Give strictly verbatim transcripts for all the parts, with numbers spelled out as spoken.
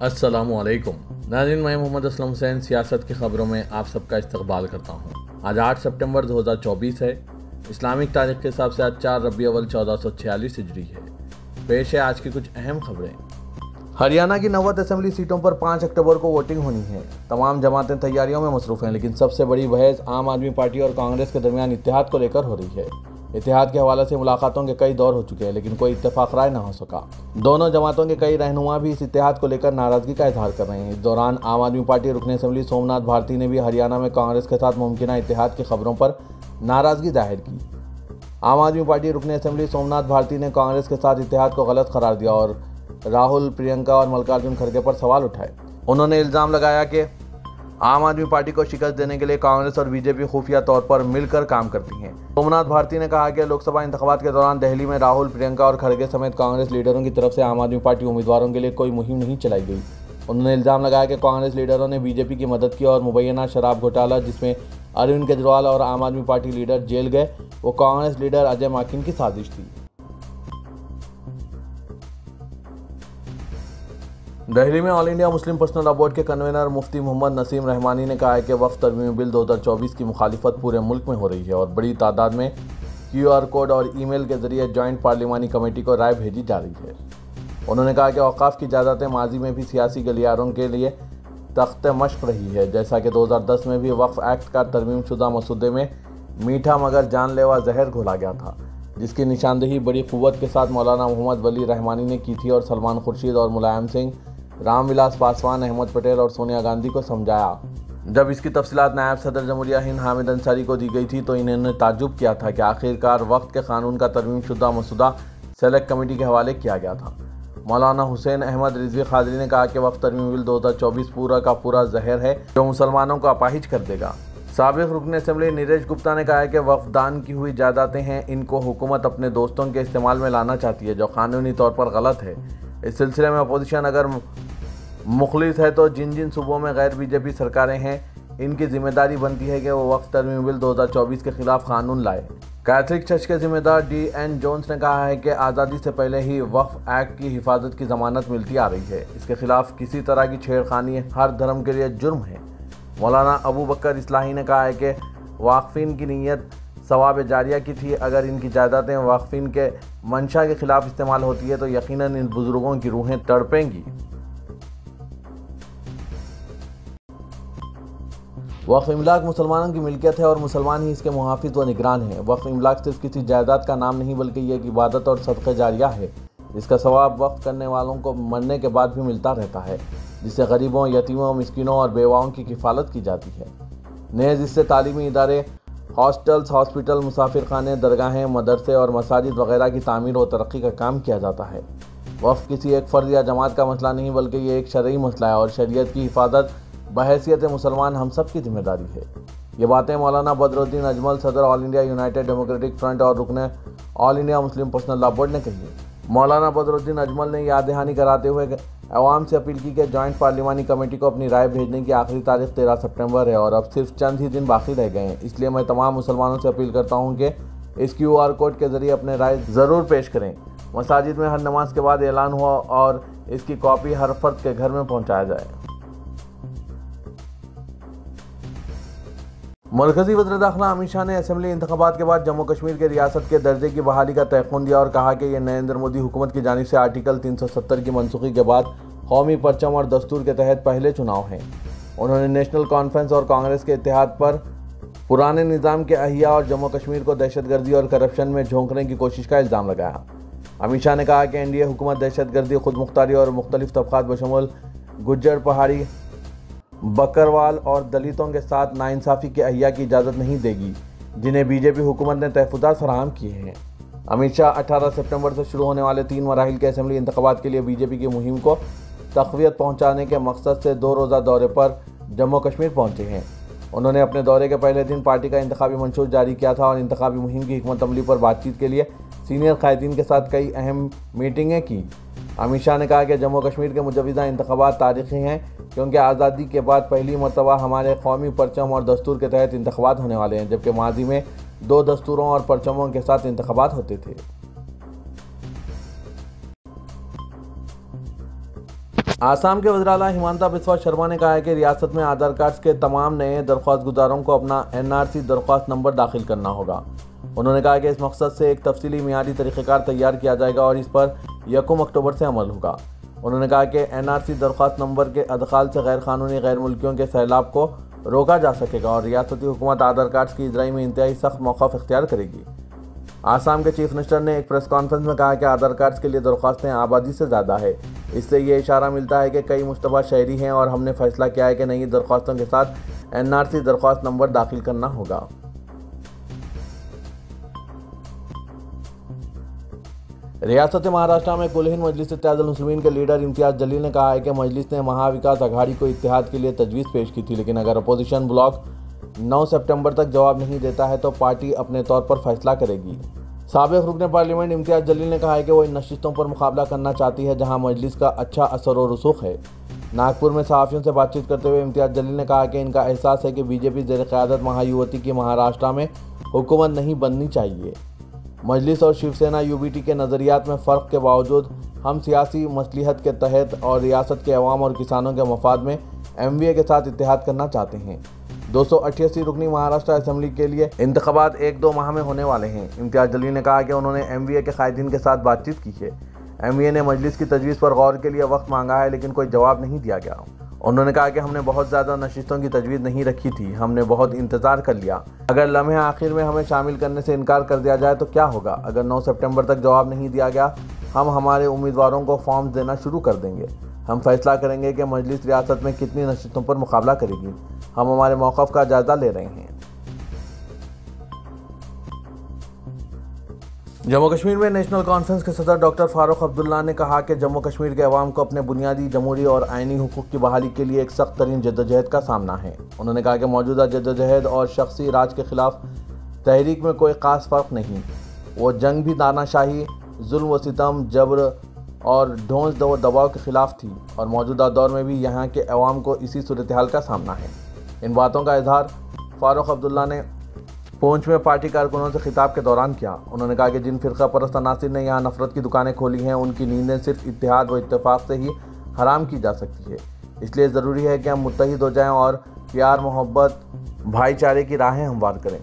अस्सलामुअलैकुम नाज़रीन, मैं मोहम्मद असलम हुसैन सियासत की ख़बरों में आप सबका इस्तकबाल करता हूँ। आज आठ सितंबर दो हज़ार चौबीस है। इस्लामिक तारीख के हिसाब से आज चार रबी अव्वल चौदह सौ छियालीस हिजरी है। पेश है आज की कुछ अहम खबरें। हरियाणा की नौवत असेंबली सीटों पर पाँच अक्टूबर को वोटिंग होनी है। तमाम जमातें तैयारियों में मसरूफ़ हैं, लेकिन सबसे बड़ी बहस आम आदमी पार्टी और कांग्रेस के दरमियान इत्तेहाद को लेकर हो रही है। इत्तेहाद के हवाले से मुलाकातों के कई दौर हो चुके हैं, लेकिन कोई इत्तेफाक राय न हो सका। दोनों जमातों के कई रहनुमा भी इस इत्तेहाद को लेकर नाराजगी का इजहार कर रहे हैं। इस दौरान आम आदमी पार्टी रुकन असेंबली सोमनाथ भारती ने भी हरियाणा में कांग्रेस के साथ मुमकिन इत्तेहाद की खबरों पर नाराजगी जाहिर की। आम आदमी पार्टी रुकन असेंबली सोमनाथ भारती ने कांग्रेस के साथ इत्तेहाद को गलत करार दिया और राहुल, प्रियंका और मल्लिकार्जुन खड़गे पर सवाल उठाए। उन्होंने इल्ज़ाम लगाया कि आम आदमी पार्टी को शिकस्त देने के लिए कांग्रेस और बीजेपी खुफिया तौर पर मिलकर काम करती हैं। सोमनाथ भारती ने कहा कि लोकसभा इंतखाबात के दौरान दिल्ली में राहुल, प्रियंका और खड़गे समेत कांग्रेस लीडरों की तरफ से आम आदमी पार्टी उम्मीदवारों के लिए कोई मुहिम नहीं चलाई गई। उन्होंने इल्ज़ाम लगाया कि कांग्रेस लीडरों ने बीजेपी की मदद की और मुबैना शराब घोटाला, जिसमें अरविंद केजरीवाल और आम आदमी पार्टी लीडर जेल गए, वो कांग्रेस लीडर अजय माकिन की साजिश थी। दिल्ली में all India Muslim personal law board के कन्वीनर मुफ्ती मोहम्मद नसीम रहमानी ने कहा है कि वक्फ तरमीमी बिल दो हज़ार चौबीस की मुखालिफत पूरे मुल्क में हो रही है और बड़ी तादाद में क्यू आर कोड और ईमेल के जरिए जॉइंट पार्लिमानी कमेटी को राय भेजी जा रही है। उन्होंने कहा कि औकाफ की जायदादें माजी में भी सियासी गलियारों के लिए तख्त मश्क रही है, जैसा कि दो हज़ार दस में भी वक्फ एक्ट का तरमीम शुदा मसूदे में मीठा मगर जानलेवा जहर घोला गया था, जिसकी निशानदेही बड़ी क़ुव्वत के साथ मौलाना मोहम्मद वली रहमानी ने की थी और सलमान खुर्शीद और मुलायम सिंह, रामविलास पासवान, अहमद पटेल और सोनिया गांधी को समझाया। जब इसकी तफसीलात नायब सदर जमहूरिया हिंद हामिद अंसारी को दी गई थी तो इन्होंने ताज्जुब किया था कि आखिरकार वक्त के कानून का तरमीम शुदा मसूदा सेलेक्ट कमेटी के हवाले किया गया था। मौलाना हुसैन अहमद रिजवी खादरी ने कहा कि वक्त तरमीम बिल दो हज़ार चौबीस पूरा का पूरा जहर है जो मुसलमानों को अपाहिज कर देगा। साबिक रुकन असेंबली नीरज गुप्ता ने कहा है कि वक्फ दान की हुई जायदादें हैं, इनको हुकूमत अपने दोस्तों के इस्तेमाल में लाना चाहती है, जो कानूनी तौर पर गलत है। इस सिलसिले में अपोजिशन अगर मुखलिस है तो जिन जिन सूबों में गैर बीजेपी सरकारें हैं, इनकी जिम्मेदारी बनती है कि वो वक्फ तरमीम बिल दो हज़ार चौबीस के खिलाफ कानून लाए। कैथलिक चर्च के जिम्मेदार डी एन जोन्स ने कहा है कि आज़ादी से पहले ही वक्फ एक्ट की हिफाजत की ज़मानत मिलती आ रही है, इसके खिलाफ किसी तरह की छेड़खानी हर धर्म के लिए जुर्म है। मौलाना अबू बकर इस्लाही ने कहा है कि वाक़फीन की नीयत सवाब जारिया की थी, अगर इनकी जायदादें वाक़फीन के मंशा के खिलाफ इस्तेमाल होती है तो यकीनन इन बुजुर्गों की रूहें तड़पेंगी। वक्फ इमलाक मुसलमानों की मिल्कियत है और मुसलमान ही इसके मुहाफिज व निगरान हैं। वक्फ इमलाक सिर्फ किसी जायदाद का नाम नहीं बल्कि ये एक इबादत और सदक़े जारिया है, जिसका सवाब वक्फ करने वालों को मरने के बाद भी मिलता रहता है, जिससे गरीबों, यतीमों, मिस्किनों और बेवाओं की किफ़ालत की जाती है। नेज़ इससे तालीमी इदारे, हॉस्टल्स, हॉस्पिटल, मुसाफिर खाने, दरगाहें, मदरसे और मसाजिद वगैरह की तामीर और तरक्की का काम किया जाता है। वक्फ किसी एक फ़र्द या जमात का मसला नहीं बल्कि ये एक शरई मसला है और शरीयत की हिफाजत बहैसियत मुसलमान हम सब की जिम्मेदारी है। ये बातें मौलाना बदरुद्दीन अजमल, सदर all India united democratic front और रुकन all India Muslim personal law board ने कही। मौलाना बदरुद्दीन अजमल ने याद दहानी कराते हुए अवाम से अपील की कि जॉइंट पार्लिमानी कमेटी को अपनी राय भेजने की आखिरी तारीख तेरह सितंबर है और अब सिर्फ चंद ही दिन बाकी रह गए हैं, इसलिए मैं तमाम मुसलमानों से अपील करता हूँ कि इस क्यू आर कोड के ज़रिए अपने राय ज़रूर पेश करें। मसाजिद में हर नमाज के बाद ऐलान हुआ और इसकी कॉपी हर फर्द के घर में पहुँचाया जाए। मरकजी वज़ीर दाखिला अमित शाह ने असेंबली इंतखाबात के बाद जम्मू कश्मीर के रियासत के दर्जे की बहाली का तयक़ुन दिया और कहा कि यह नरेंद्र मोदी हुकूमत की जानिब से आर्टिकल तीन सौ सत्तर की मनसूखी के बाद कौमी परचम और दस्तूर के तहत पहले चुनाव हैं। उन्होंने नेशनल कॉन्फ्रेंस और कांग्रेस के इत्तेहाद पर पुराने निज़ाम के अहिया और जम्मू कश्मीर को दहशतगर्दी और करप्शन में झोंकने की कोशिश का इल्ज़ाम लगाया। अमित शाह ने कहा कि एन डी ए हुकूमत दहशतगर्दी, खुद मुख्तारी और मुख्तलिफ तबक़ात बशमूल गुज्जर, पहाड़ी, बकरवाल और दलितों के साथ नाइंसाफ़ी के अहिया की इजाज़त नहीं देगी, जिन्हें बीजेपी हुकूमत ने तहफ़्फ़ुज़ात फराहम किए हैं। अमित शाह अठारह सितंबर से शुरू होने वाले तीन मराहिल के असेंबली इंतखाबात के लिए बीजेपी की मुहिम को तक़वियत पहुँचाने के मकसद से दो रोज़ा दौरे पर जम्मू कश्मीर पहुँचे हैं। उन्होंने अपने दौरे के पहले दिन पार्टी का इंतखाबी मंशूर जारी किया था और इंतखाबी मुहिम की हिकमत अमली पर बातचीत के लिए सीनियर कायदीन के साथ कई अहम मीटिंगें की। अमित शाह ने कहा कि जम्मू कश्मीर के मुजवज़ा इंतखाबात तारीख़ी हैं क्योंकि आज़ादी के बाद पहली मरतबा हमारे कौमी परचम और दस्तूर के तहत इंतखाबात होने वाले हैं, जबकि माजी में दो दस्तूरों और परचमों के साथ इंतखाबात होते थे। आसाम के वज़ीर-ए-आला हिमंता बिस्वा शर्मा ने कहा है कि रियासत में आधार कार्ड के तमाम नए दरख्वास्त गुजारों को अपना एन आर सी दरख्वास्त नंबर दाखिल करना होगा। उन्होंने कहा कि इस मकसद से एक तफसीली मियादी तरीक़ेकार तैयार किया जाएगा और इस पर यकम अक्टूबर से अमल होगा। उन्होंने कहा कि एन आर सी दरख्वास्त नंबर के अदखाल से गैर कानूनी गैर मुल्कियों के सैलाब को रोका जा सकेगा और रियासती हुकूमत आधार कार्ड की इजराई में इंतहाई सख्त मौक़िफ़ इख्तियार करेगी। आसाम के चीफ मिनिस्टर ने एक प्रेस कॉन्फ्रेंस में कहा कि आधार कार्ड के लिए दरख्वास्तें आबादी से ज़्यादा है। इससे ये इशारा मिलता है कि कई मुश्तबा शहरी हैं और हमने फैसला किया है कि नई दरख्वास्तों के साथ एन आर सी दरख्वास्त नंबर दाखिल करना होगा। रियासत महाराष्ट्र में कुल हिंद मजलिस इत्तेहादुल मुस्लिमीन के लीडर इम्तियाज़ जलील ने कहा है कि मजलिस ने महाविकास अघाड़ी को इत्तेहाद के लिए तजवीज़ पेश की थी, लेकिन अगर अपोजिशन ब्लॉक नौ सितंबर तक जवाब नहीं देता है तो पार्टी अपने तौर पर फैसला करेगी। साबिक़ रुकन पार्लियामेंट इम्तियाज़ जलील ने कहा है कि वो इन नशिस्तों पर मुकाबला करना चाहती है जहां मजलिस का अच्छा असर और रसूख है। नागपुर में सहाफ़ियों से बातचीत करते हुए इम्तियाज़ जलील ने कहा कि इनका एहसास है कि बीजेपी ज़ेर क़यादत महायुति की महाराष्ट्र में हुकूमत नहीं बननी चाहिए। मजलिस और शिवसेना यू बी टी के नज़रियात में फ़र्क के बावजूद हम सियासी मसलिहत के तहत और रियासत के अवाम और किसानों के मफाद में एम वी ए के साथ इत्तेहाद करना चाहते हैं। दो सौ अट्ठासी रुकनी महाराष्ट्र असम्बली के लिए इंतखाबात एक दो माह में होने वाले हैं। इम्तियाज़ जलील ने कहा कि उन्होंने एम वी ए के कायदीन के साथ बातचीत की है। एम वी ए ने मजलिस की तजवीज़ पर गौर के लिए वक्त मांगा है, लेकिन कोई जवाब नहीं दिया गया। उन्होंने कहा कि हमने बहुत ज़्यादा नशिस्तों की तजवीज़ नहीं रखी थी, हमने बहुत इंतज़ार कर लिया। अगर लम्हे आखिर में हमें शामिल करने से इनकार कर दिया जाए तो क्या होगा? अगर नौ सितंबर तक जवाब नहीं दिया गया, हम हमारे उम्मीदवारों को फॉर्म देना शुरू कर देंगे। हम फैसला करेंगे कि मजलिस रियासत में कितनी नशिस्तों पर मुकाबला करेगी। हम हमारे मौक़िफ़ का जायज़ा ले रहे हैं। जम्मू कश्मीर में नेशनल कॉन्फ्रेंस के सदर डॉक्टर फारूक अब्दुल्ला ने कहा कि जम्मू कश्मीर के अवाम को अपने बुनियादी जमहूरी और आइनी हुकूक की बहाली के लिए एक सख्त तरीन जद्दोजहद का सामना है। उन्होंने कहा कि मौजूदा जद्दोजहद और शख्सी राज के खिलाफ तहरीक में कोई ख़ास फ़र्क नहीं। वो जंग भी तानाशाही, जुल्म व सितम, जबर और ढोंस व दबाव के ख़िलाफ़ थी और मौजूदा दौर में भी यहाँ के अवाम को इसी सूरत हाल का सामना है। इन बातों का इजहार फारूक अब्दुल्ला ने पूंछ में पार्टी कारकुनों से खिताब के दौरान किया। उन्होंने कहा कि जिन फ़िरका परस्त अनासिर ने यहाँ नफरत की दुकानें खोली हैं, उनकी नींदें सिर्फ इत्तेहाद व इत्तेफाक से ही हराम की जा सकती है। इसलिए ज़रूरी है कि हम मुत्तहिद हो जाएं और प्यार, मोहब्बत, भाईचारे की राहें हमवार करें।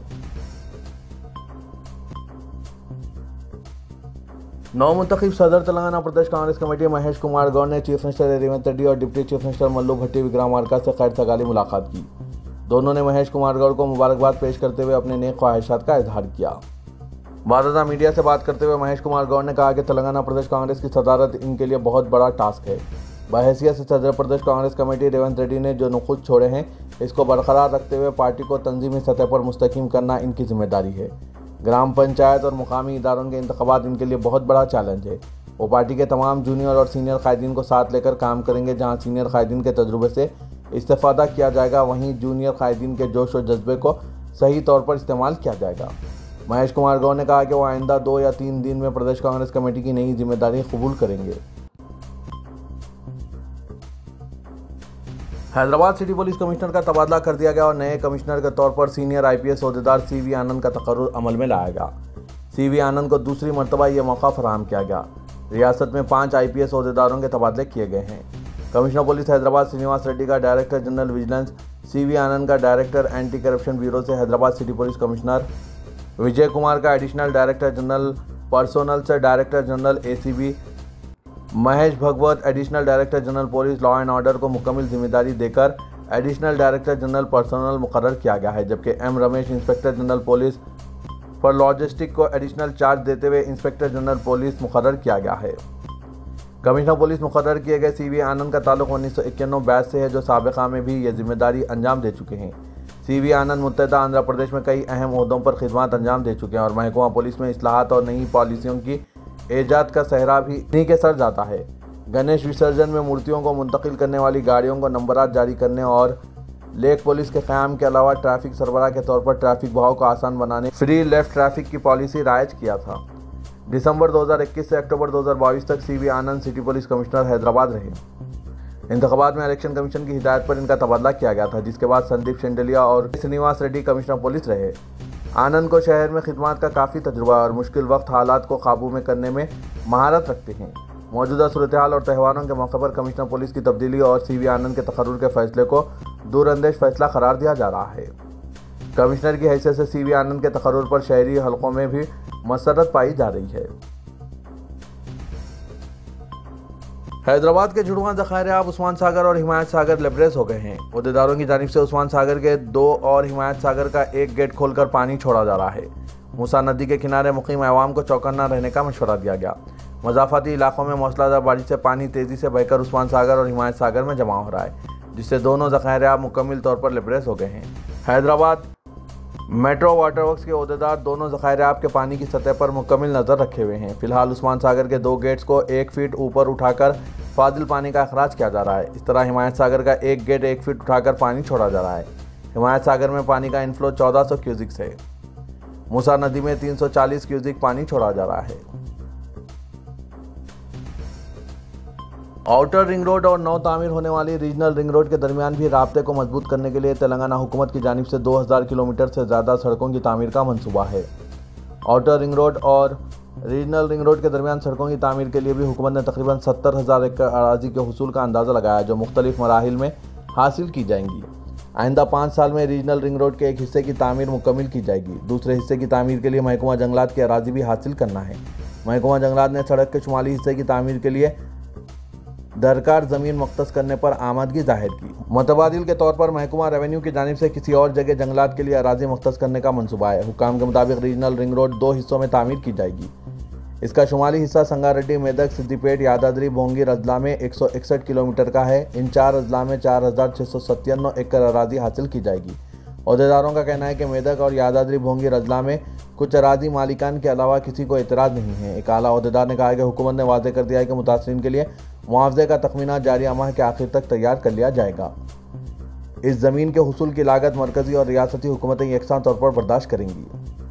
नौ मुंतखब सदर तेलंगाना प्रदेश कांग्रेस कमेटी महेश कुमार गौड़ ने चीफ मिनिस्टर रेवंत रेड्डी और deputy chief minister Mallu Bhatti Vikramarka से खैर सगाली मुलाकात की। दोनों ने महेश कुमार गौड़ को मुबारकबाद पेश करते हुए अपने नेक ख्वाहिशात का इजहार किया। बाज़ार मीडिया से बात करते हुए महेश कुमार गौड़ ने कहा कि तेलंगाना प्रदेश कांग्रेस की सदारत इनके लिए बहुत बड़ा टास्क है। बहैसियत से सदर प्रदेश कांग्रेस कमेटी रेवंत रेड्डी ने जो नुक़ुत छोड़े हैं, इसको बरकरार रखते हुए पार्टी को तंजीमी सतह पर मुस्तकीम करना इनकी जिम्मेदारी है। ग्राम पंचायत और मुकामी इदारों के इंतखाबात इनके लिए बहुत बड़ा चैलेंज है। वो पार्टी के तमाम जूनियर और सीनियर कायदीन को साथ लेकर काम करेंगे। जहाँ सीनियर कायदीन के तजुर्बे से इस्तेफादा किया जाएगा, वहीं जूनियर कायदीन के जोश और जज्बे को सही तौर पर इस्तेमाल किया जाएगा। महेश कुमार गौड़ ने कहा कि वो आइंदा दो या तीन दिन में प्रदेश कांग्रेस कमेटी की नई जिम्मेदारी कबूल करेंगे। हैदराबाद सिटी पुलिस कमिश्नर का तबादला कर दिया गया और नए कमिश्नर के तौर पर सीनियर आई पी एस अहदेदार सी वी आनंद का तकर्रुर अमल में लाया गया। सी वी आनंद को दूसरी मरतबा ये मौका फराहम किया गया। रियासत में पाँच आई पी एस अहदेदारों के तबादले किए गए हैं। कमिश्नर पुलिस हैदराबाद श्रीनिवास रेड्डी का director general vigilance, C V Anand का डायरेक्टर एंटी करप्शन ब्यूरो से Hyderabad city police commissioner, Vijay Kumar का एडिशनल डायरेक्टर जनरल पर्सोनल से director general A C B, Mahesh Bhagwat additional director general police law and order को मुकम्मल जिम्मेदारी देकर एडिशनल डायरेक्टर जनरल पर्सोनल मुकर्रर किया गया है, जबकि M Ramesh inspector general police for logistic को एडिशनल चार्ज देते हुए इंस्पेक्टर जनरल पुलिस मुकर्रर किया गया है। कमिश्नर पुलिस मुकर्रर किए गए सी वी आनंद का ताल्लुक उन्नीस सौ इक्यानवे बैच से है, जो साबिका में भी ये जिम्मेदारी अंजाम दे चुके हैं। सी वी आनंद मुत्तहदा आंध्र प्रदेश में कई अहम ओहदों पर खिदमत अंजाम दे चुके हैं और महकमा पुलिस में इस्लाहात और नई पॉलिसियों की ईजाद का सहरा भी इन्हीं के सर जाता है। गणेश विसर्जन में मूर्तियों को मुंतकिल करने वाली गाड़ियों को नंबरात जारी करने और लेक पुलिस के क़याम के अलावा ट्रैफिक सरबराह के तौर पर ट्रैफिक बहाव को आसान बनाने फ्री लेफ्ट ट्रैफिक की पॉलिसी राइज किया था। दिसंबर दो हज़ार इक्कीस से अक्टूबर दो हज़ार बाईस तक C V Anand city police commissioner Hyderabad रहे। इंतखाबात में इलेक्शन कमीशन की हिदायत पर इनका तबादला किया गया था, जिसके बाद संदीप शेंडलिया और श्रीनिवास रेड्डी कमिश्नर पुलिस रहे। आनंद को शहर में खिदमत का काफ़ी तजुर्बा और मुश्किल वक्त हालात को काबू में करने में महारत रखते हैं। मौजूदा सूरत हाल और त्योहारों के मौके पर कमिश्नर पुलिस की तब्दीली और सी वी आनंद के तकर्रुर के फैसले को दूरअंदेश फैसला करार दिया जा रहा है। कमिश्नर की हैसियत से सी वी आनंद के तकर्रुर पर शहरी हलकों में भी मसरत पाई जा रही है। हैदराबाद के जुड़वां ज़खायर आब उस्मान सागर और हिमायत सागर लबरेज हो गए हैं। अहदेदारों की जानिब से उस्मान सागर के दो और हिमायत सागर का एक गेट खोलकर पानी छोड़ा जा रहा है। मूसा नदी के किनारे मुकीम अवाम को चौकन्ना रहने का मशवरा दिया गया। मज़ाफ़ाती इलाकों में मौसलाधार बारिश से पानी तेज़ी से बहकर उस्मान सागर और हिमायत सागर में जमा हो रहा है, जिससे दोनों ज़खायर आब मुकम्मल तौर पर लिबरेज हो गए हैं। हैदराबाद मेट्रो वाटर वर्क्स के अहदेदार दोनों ज़खायर आब के पानी की सतह पर मुकम्मल नज़र रखे हुए हैं। फिलहाल उस्मान सागर के दो गेट्स को एक फीट ऊपर उठाकर फाजिल पानी का अखराज किया जा रहा है। इस तरह हिमायत सागर का एक गेट एक फीट उठाकर पानी छोड़ा जा रहा है। हिमायत सागर में पानी का इनफ्लो चौदह सौ क्यूजिक है। मूसा नदी में तीन सौ चालीस क्यूजिक पानी छोड़ा जा रहा है। आउटर रिंग रोड और नौ तामीर होने वाली रीजनल रिंग रोड के दरमियान भी राब्ते को मजबूत करने के लिए तेलंगाना हुकूमत की जानिब से दो हज़ार किलोमीटर से ज़्यादा सड़कों की तामीर का मंसूबा है। आउटर रिंग रोड और रीजनल रिंग रोड के दरमियान सड़कों की तामीर के लिए भी हुकूमत ने तकरीबन सत्तर हज़ार एकड़ अराजी के हुसूल का अंदाज़ा लगाया, जो मुख्तलिफ मराहिल में हासिल की जाएंगी। आइंदा पाँच साल में रीजनल रिंग रोड के एक हिस्से की तामीर मुकम्मल की जाएगी। दूसरे हिस्से की तामीर के लिए महकमा जंगलात की अराजी भी हासिल करना है। महकमा जंगलात ने सड़क के शुमाली हिस्से की तामीर के लिए दरकार ज़मीन मुख्तस करने पर आमदगी जाहिर की। मुतबादिल के तौर पर महकमा रेवेन्यू की जानिब से किसी और जगह जंगलात के लिए अराजी मुख्तस करने का मनसूबा है। हुकाम के मुताबिक रीजनल रिंग रोड दो हिस्सों में तामीर की जाएगी। इसका शुमाली हिस्सा संगारेड्डी, मेदक, सिद्दीपेट, यादाद्री, भोंगी अजला में एक सौ इकसठ किलोमीटर का है। इन चार अजला में चार हज़ार छः सौ सत्तानवे एकड़ अराजी हासिल की जाएगी। अहदेदारों का कहना है कि मेदक और यादाद्री, भोंगी अजला में कुछ अराजी मालिकान के अलावा किसी को एतराज़ नहीं है। एक आला अहदेदार ने कहा कि हुकूमत ने वाज़ेह कर दिया है कि मुतासरीन के लिए मुआवजे का तखमीना जारी माह के आखिर तक तैयार कर लिया जाएगा। इस ज़मीन के हुसूल की लागत मरकजी और रियासती हुकूमतें यकसां तौर पर बर्दाश्त करेंगी।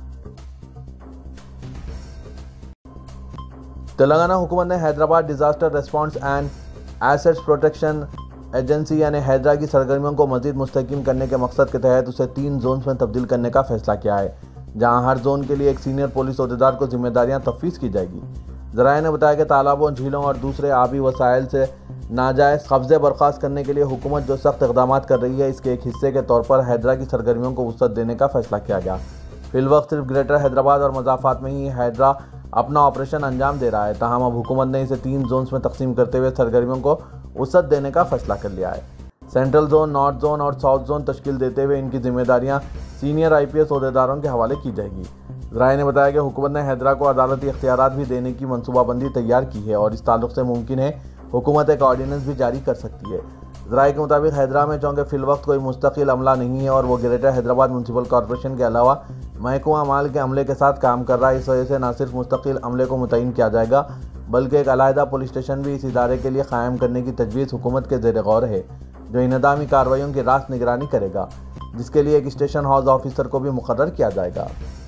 तेलंगाना हुकूमत ने Hyderabad disaster response and assets protection agency यानी हैदरा की सरगर्मियों को मज़ीद मुस्तहकम करने के मकसद के तहत उसे तीन जोन्स में तब्दील करने का फैसला किया है, जहां हर जोन के लिए एक सीनियर पुलिस अहदेदार को जिम्मेदारियां तफवीज़ की जाएगी। ज़राए ने बताया कि तालाबों, झीलों और दूसरे आबी वसाइल से नाजायज़ कब्ज़े बर्खास्त करने के लिए हुकूमत जो सख्त इक़दाम कर रही है, इसके एक हिस्से के तौर पर हैदरा की सरगर्मियों को वुसअत देने का फैसला किया गया। फिलवक्त सिर्फ ग्रेटर हैदराबाद और मज़ाफ़ात में ही हैदरा अपना ऑपरेशन अंजाम दे रहा है, ताहम अब हुकूमत ने इसे तीन जोन्स में तकसीम करते हुए सरगर्मियों को वुसअत देने का फैसला कर लिया है। सेंट्रल जोन, नॉर्थ जोन और साउथ जोन तश्कील देते हुए इनकी जिम्मेदारियां सीनियर आई पी एस अहदेदारों के हवाले की जाएगी। ज़राए ने बताया कि हुकूमत ने हैदरा को अदालती इख्तियारात भी देने की मनसूबाबंदी तैयार की है और इस ताल्लुक़ से मुमकिन है हुकूमत एक ऑर्डिनेंस भी जारी कर सकती है। ज़राए के मुताबिक हैदरा में चूँकि फ़िलवक्त कोई मुस्तकिल अमला नहीं है और वो ग्रेटर हैदराबाद म्यूनसिपल कॉरपोरेशन के अलावा महकमा माल के अमले के साथ काम कर रहा है, इस वजह से न सिर्फ मुस्तकिल अमले को मुतय्यन किया जाएगा बल्कि एक अलहदा पुलिस स्टेशन भी इस इदारे के लिए क़ायम करने की तजवीज़ हुकूमत के ज़ेर गौर है, जो इनदामी कार्रवाइयों की रास्त निगरानी करेगा, जिसके लिए एक स्टेशन हाउस ऑफिसर को भी मुकर्रर किया जाएगा।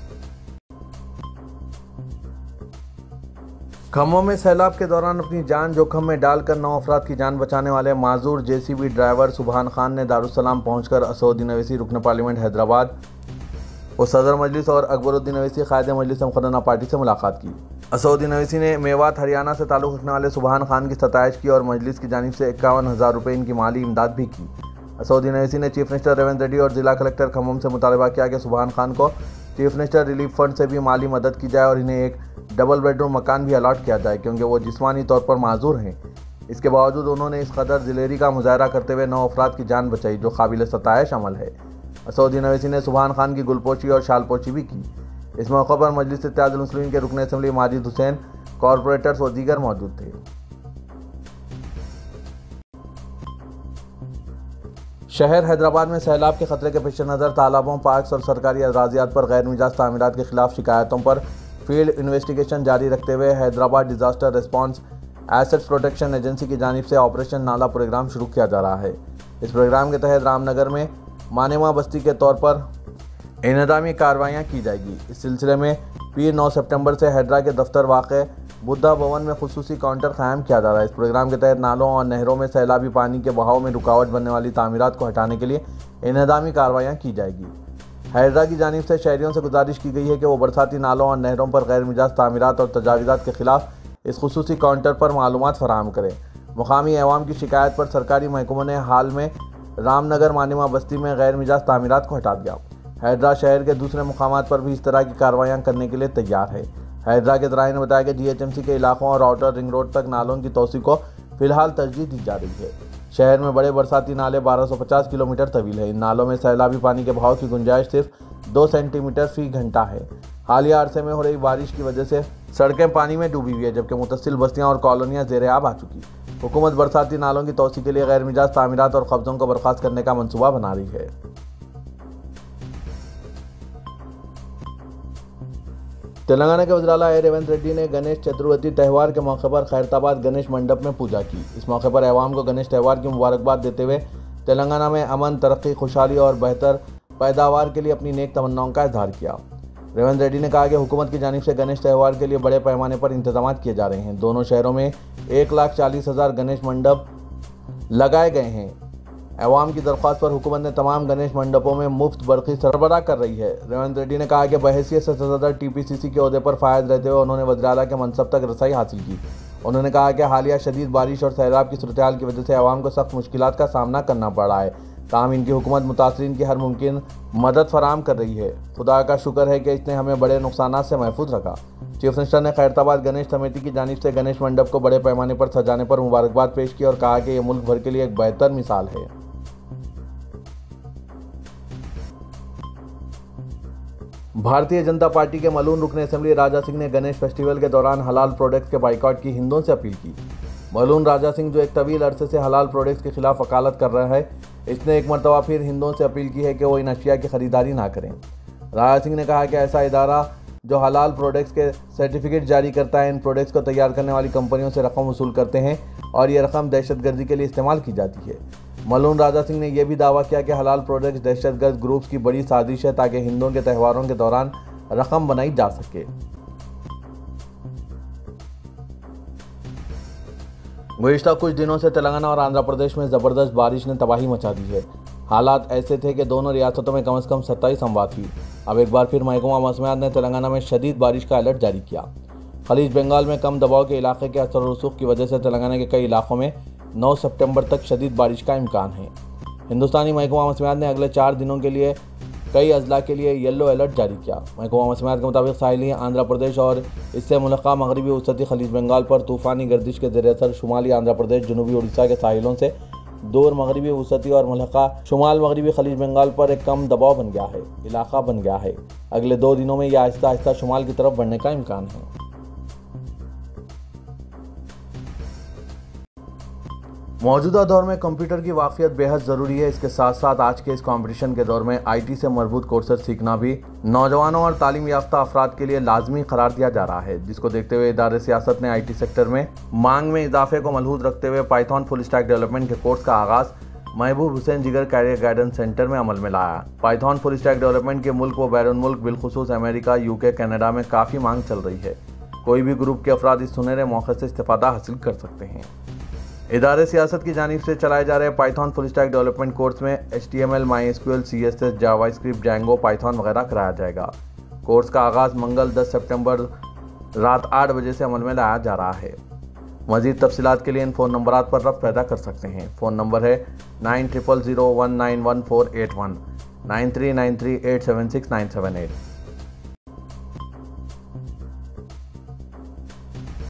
खम्मों में सैलाब के दौरान अपनी जान जोखम में डालकर नौ अफराद की जान बचाने वाले माजूर जे सी बी ड्राइवर सुबहान खान ने दारुस्सलाम पहुंचकर असदुद्दीन अवैसी रुकन पार्लियामेंट हैदराबाद और सदर मजलिस और अकबरुद्दीन अवैसी कायद मजलिस मुक़र्रना पार्टी से मुलाकात की। असदुद्दीन अवैसी ने मेवात हरियाणा से ताल्लुक़ रखने वाले सुबहान खान की सताइश की और मजलिस की जानिब से इक्यावन हज़ार रुपये इनकी माली इमदाद भी की। असदुद्दीन अवैसी ने चीफ मिनिस्टर रेवंत रेड्डी और जिला कलेक्टर खम्मम से मुतालबा किया कि सुबहान खान को चीफ मिनिस्टर रिलीफ फंड से भी माली मदद की जाए और इन्हें एक डबल बेडरूम मकान भी अलॉट किया जाए, क्योंकि वो जिस्मानी तौर पर माजूर हैं। इसके बावजूद उन्होंने इस कदर दिलेरी का मुजाहरा करते हुए नौ अफराद की जान बचाई, जो काबिल सताइश अमल है। असदुद्दीन अवैसी ने सुबहान खान की गुलपोशी और शालपोशी भी की। इस मौके पर मजलिस इत्तेहादुल मुस्लिमीन के रुकन असम्बली माजिद हुसैन, कॉरपोरेटर्स और दीगर मौजूद थे। शहर हैदराबाद में सैलाब के खतरे के पेश नज़र तालाबों, पार्क्स और सरकारी अराजियात पर गैर मिजाज तामीरात के खिलाफ शिकायतों पर फील्ड इन्वेस्टिगेशन जारी रखते हुए Hyderabad disaster response assets protection agency की जानिब से ऑपरेशन नाला प्रोग्राम शुरू किया जा रहा है। इस प्रोग्राम के तहत रामनगर में मानेमा बस्ती के तौर पर इनदामी कार्रवाइयाँ की जाएगी। इस सिलसिले में पीर नौ सितंबर से हैदरा के दफ्तर वाक़े बुद्धा भवन में खुसूसी काउंटर क़ायम किया जा रहा है। इस प्रोग्राम के तहत नालों और नहरों में सैलाबी पानी के बहाव में रुकावट बनने वाली तामीरात को हटाने के लिए इनहदामी कार्रवाइयाँ की जाएगी। हैदरा की जानिब से शहरियों से गुजारिश की गई है कि वो बरसाती नालों और नहरों पर गैर मिजाज तामीरात और तजावीज़ात के खिलाफ इस खुसूसी काउंटर पर मालूमात फराहम करें। मुकामी अवाम की शिकायत पर सरकारी महकमों ने हाल में रामनगर मानिमा बस्ती में गैर मिजाज तामीरात को हटा दिया। हैदरा शहर के दूसरे मुकामात पर भी इस तरह की कार्रवाइयाँ करने के लिए तैयार है। हैदरा के ज़राए ने बताया कि जीएचएमसी के इलाकों और आउटर रिंग रोड तक नालों की तोसी को फिलहाल तरजीह दी जा रही है। शहर में बड़े बरसाती नाले बारह सौ पचास किलोमीटर तवील है। इन नालों में सैलाबी पानी के बहाव की गुंजाइश सिर्फ दो सेंटीमीटर फी घंटा है। हालिया अरसे में हो रही बारिश की वजह से सड़कें पानी में डूबी हुई है, जबकि मुतसिल बस्तियां और कॉलोनियां ज़ेर आब आ चुकी। हुकूमत बरसाती नालों की तोसी के लिए गैर मिजाज तामीरात और कब्जों को बर्खास्त करने का मंसूबा बना रही है। तेलंगाना के वज़ीर-ए-आला ए रेवंत रेड्डी ने गणेश चतुर्थी त्यौहार के मौके पर खैरताबाद गणेश मंडप में पूजा की। इस मौके पर अवाम को गणेश त्यौहार की मुबारकबाद देते हुए तेलंगाना में अमन, तरक्की, खुशहाली और बेहतर पैदावार के लिए अपनी नेक तमन्नाओं का इजहार किया। रेवंत रेड्डी ने कहा कि हुकूमत की जानिब से गणेश त्यौहार के लिए बड़े पैमाने पर इंतजाम किए जा रहे हैं। दोनों शहरों में एक लाख चालीस हज़ार गणेश मंडप लगाए गए हैं। अवाम की दरख्वास्त पर हुकूमत ने तमाम गणेश मंडपों में मुफ्त बरक़ी सरबराह कर रही है। रेवंत रेड्डी ने कहा कि बहैसियत से सदर टीपीसीसी के ओहदे पर फायद रहते हुए उन्होंने वज़ीर-ए-आला के मनसब तक रसाई हासिल की। उन्होंने कहा कि हालिया शदीद बारिश और सैलाब की सूरत हाल की वजह से अवाम को सख्त मुश्किलात का सामना करना पड़ रहा है, ताहम इनकी हुकूमत मुतासरीन की हर मुमकिन मदद फराहम कर रही है। खुदा का शुक्र है कि इसने हमें बड़े नुकसान से महफूज रखा। चीफ मिनिस्टर ने खैरताबाद गणेश समिति की जानिब से गणेश मंडप को बड़े पैमाने पर सजाने पर मुबारकबाद पेश की और कहा कि यह मुल्क भर के लिए एक बेहतर मिसाल है। भारतीय जनता पार्टी के मलून रुकन असेंबली राजा सिंह ने गणेश फेस्टिवल के दौरान हलाल प्रोडक्ट्स के बाइकआउट की हिंदुओं से अपील की। मलून राजा सिंह, जो एक तवील अरसे से हलाल प्रोडक्ट्स के खिलाफ वकालत कर रहा है, इसने एक मरतबा फिर हिंदुओं से अपील की है कि वो इन अशिया की खरीदारी ना करें। राजा सिंह ने कहा कि ऐसा इदारा जो हलाल प्रोडक्ट्स के सर्टिफिकेट जारी करता है, इन प्रोडक्ट्स को तैयार करने वाली कंपनियों से रकम वसूल करते हैं और ये रकम दहशतगर्दी के लिए इस्तेमाल की जाती है। मलून राजा सिंह ने यह भी दावा किया कि हलाल प्रोडक्ट्स दहशतगर्द ग्रुप्स की बड़ी साजिश है ताकि हिंदुओं के त्योहारों के दौरान रकम बनाई जा सके। गुज़िश्ता कुछ दिनों से तेलंगाना और आंध्र प्रदेश में ज़बरदस्त बारिश ने तबाही मचा दी है। हालात ऐसे थे कि दोनों रियासतों में कम से कम सत्ताईस अमवात हुई। अब एक बार फिर महकमा मौसमियात ने तेलंगाना में शदीद बारिश का अलर्ट जारी किया। खलीज बंगाल में कम दबाव के इलाके के असर रसूख की वजह से तेलंगाना के कई इलाकों में नौ सितंबर तक शदीद बारिश का इम्कान है। हिंदुस्तानी महकमा मौसमियात ने अगले चार दिनों के लिए कई अजला के लिए येलो अलर्ट जारी किया। महकमा मौसमियात के मुताबिक साहिली आंध्र प्रदेश और इससे मुल्का मगरबी वसती खलीज बंगाल पर तूफ़ानी गर्दिश के ज़रिए असर शुमाली आंध्र प्रदेश, जनूबी उड़ीसा के साहिलों से दूर मगरबी वसती और मुल्का शुमाल मगरबी खलीज बंगाल पर एक कम दबाव बन गया है इलाका बन गया है। अगले दो दिनों में यह आहिस्ता आहिस्ता शुमाल की तरफ बढ़ने का इम्कान है। मौजूदा दौर में कंप्यूटर की वाक़ियत बेहद ज़रूरी है। इसके साथ साथ आज के इस कंपटीशन के दौर में आईटी से मरबूत कोर्सेज सीखना भी नौजवानों और तालीम याफ्ता अफराद के लिए लाजमी करार दिया जा रहा है, जिसको देखते हुए इदारे सियासत ने आईटी सेक्टर में मांग में इजाफे को मलहूज़ रखते हुए पाइथन फुल स्टैक डेवलपमेंट के कोर्स का आगाज़ महबूब हुसैन जिगर कैरियर गाइडेंस सेंटर में अमल में लाया। पाइथन फुल स्टैक डेवलपमेंट के मुल्क व बैरून मुल्क बिलखुसूस अमेरिका, यूके, कनाडा में काफ़ी मांग चल रही है। कोई भी ग्रुप के अफराद इस सुनहरे मौके से इस्तेफादा हासिल कर सकते हैं। इदारे सियासत की जानिब से चलाए जा रहे Python full stack development course में H T M L, my S Q L, C S S, JavaScript, Django, Python वगैरह कराया जाएगा। कोर्स का आगाज़ मंगल दस सितंबर रात आठ बजे से अमल में लाया जा रहा है। मज़ीद तफसीलात के लिए इन फ़ोन नंबरात पर रब्त पैदा कर सकते हैं। फ़ोन नंबर है nine triple zero one nine one four eight one, nine three nine three eight seven six nine seven eight.